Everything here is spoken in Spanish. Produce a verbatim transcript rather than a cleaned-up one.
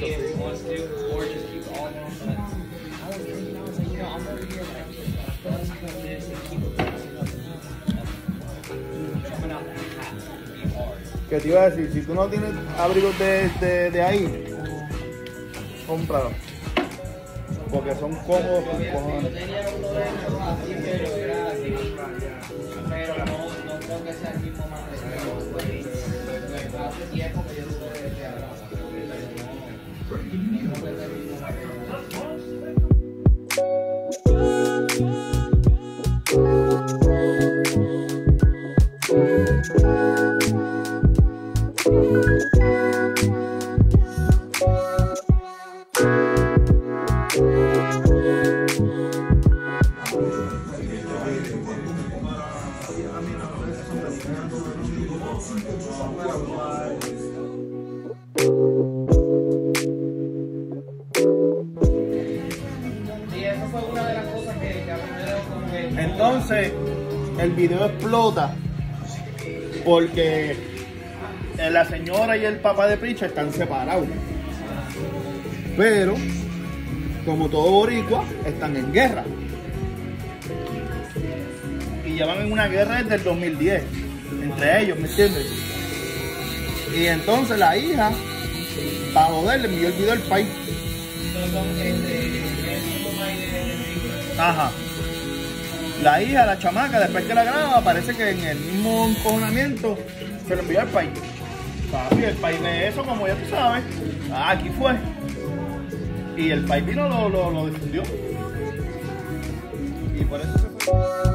so if free. he wants to, or just keep all of them. But I was thinking, I was like, you know, I'm over here, like, let's put this and keep it mixing up. Coming out that hat would be hard. Que te iba a decir, si tú no tienes abrigos de, de, de ahí, cómpralo. Porque son cómodos con Yo cojones. tenía uno de esos así, pero era así. Pero no, no creo que sea el mismo material. Hace tiempo que yo tuve este abrazo. No creo que sea el mismo material. Y eso fue una de las cosas que, que aprendieron como que... Entonces, el video explota porque la señora y el papá de Pritchard están separados. Pero, como todo boricua, están en guerra. Y llevan en una guerra desde el dos mil diez, entre ellos, ¿me entiendes? Y entonces la hija, para joder, le envió el video al país. Ajá. La hija, la chamaca, después que la graba, parece que en el mismo encojonamiento se lo envió al país. Papi, el país de eso, como ya tú sabes, ah, aquí fue. Y el país vino lo, lo, lo difundió. Y por eso se fue.